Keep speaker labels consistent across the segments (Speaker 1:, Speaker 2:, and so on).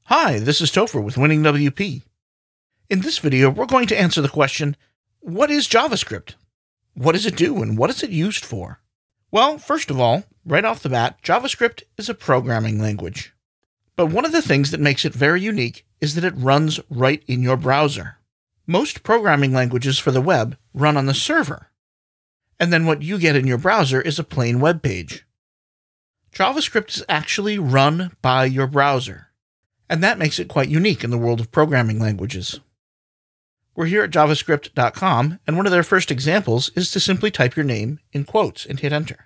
Speaker 1: Hi, this is Topher with Winning WP. In this video, we're going to answer the question, what is JavaScript? What does it do and what is it used for? Well, first of all, right off the bat, JavaScript is a programming language. But one of the things that makes it very unique is that it runs right in your browser. Most programming languages for the web run on the server, and then what you get in your browser is a plain web page. JavaScript is actually run by your browser, and that makes it quite unique in the world of programming languages. We're here at javascript.com, and one of their first examples is to simply type your name in quotes and hit enter.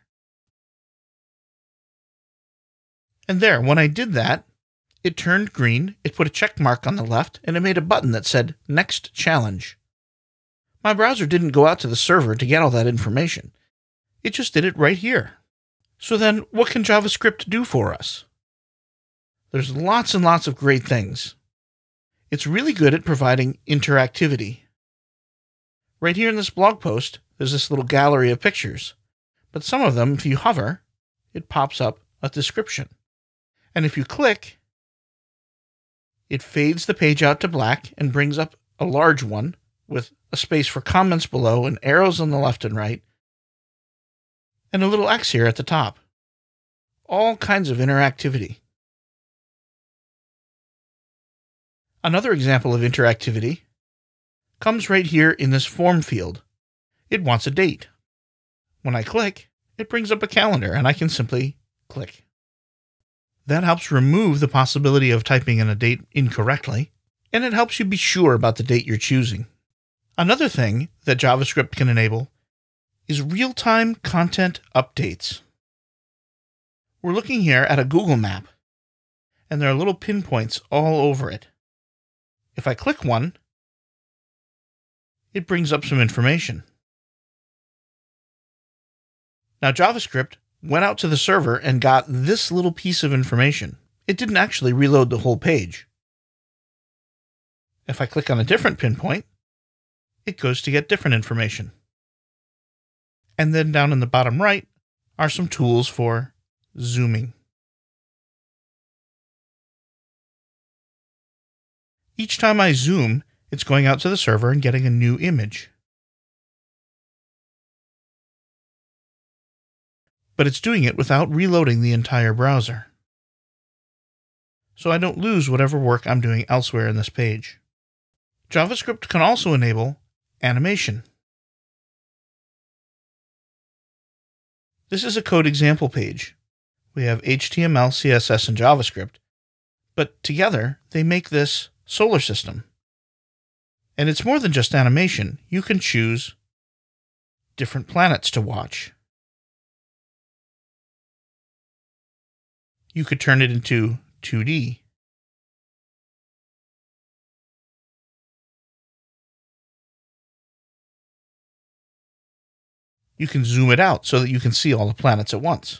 Speaker 1: And there, when I did that, it turned green, it put a check mark on the left, and it made a button that said, Next Challenge. My browser didn't go out to the server to get all that information. It just did it right here. So then, what can JavaScript do for us? There's lots and lots of great things. It's really good at providing interactivity. Right here in this blog post, there's this little gallery of pictures, but some of them, if you hover, it pops up a description. And if you click, it fades the page out to black and brings up a large one with a space for comments below and arrows on the left and right, and a little X here at the top. All kinds of interactivity. Another example of interactivity comes right here in this form field. It wants a date. When I click, it brings up a calendar, and I can simply click. That helps remove the possibility of typing in a date incorrectly, and it helps you be sure about the date you're choosing. Another thing that JavaScript can enable is real-time content updates. We're looking here at a Google map, and there are little pinpoints all over it. If I click one, it brings up some information. Now JavaScript went out to the server and got this little piece of information. It didn't actually reload the whole page. If I click on a different pinpoint, it goes to get different information. And then down in the bottom right are some tools for zooming. Each time I zoom, it's going out to the server and getting a new image. But it's doing it without reloading the entire browser, so I don't lose whatever work I'm doing elsewhere in this page. JavaScript can also enable animation. This is a code example page. We have HTML, CSS, and JavaScript, but together they make this solar system. And it's more than just animation. You can choose different planets to watch. You could turn it into 2D. You can zoom it out so that you can see all the planets at once.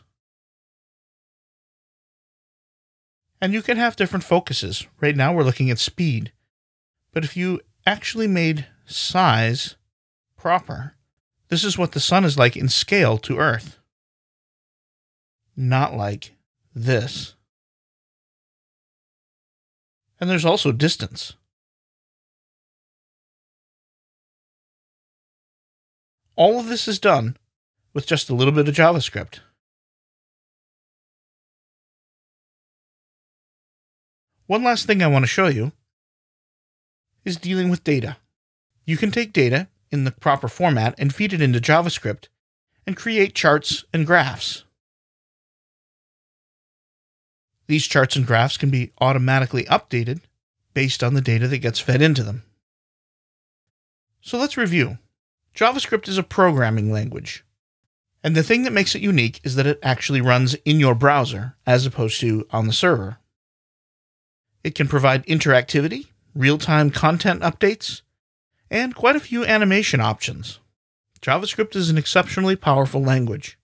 Speaker 1: And you can have different focuses. Right now we're looking at speed. But if you actually made size proper, this is what the sun is like in scale to Earth. Not like this. And there's also distance. All of this is done with just a little bit of JavaScript. One last thing I want to show you is dealing with data. You can take data in the proper format and feed it into JavaScript and create charts and graphs. These charts and graphs can be automatically updated based on the data that gets fed into them. So let's review. JavaScript is a programming language, and the thing that makes it unique is that it actually runs in your browser as opposed to on the server. It can provide interactivity, real-time content updates, and quite a few animation options. JavaScript is an exceptionally powerful language.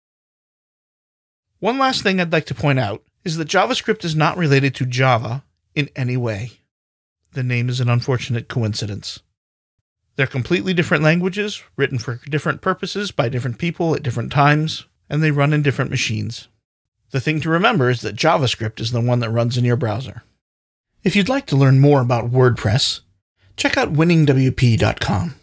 Speaker 1: One last thing I'd like to point out is that JavaScript is not related to Java in any way. The name is an unfortunate coincidence. They're completely different languages, written for different purposes by different people at different times, and they run in different machines. The thing to remember is that JavaScript is the one that runs in your browser. If you'd like to learn more about WordPress, check out winningwp.com.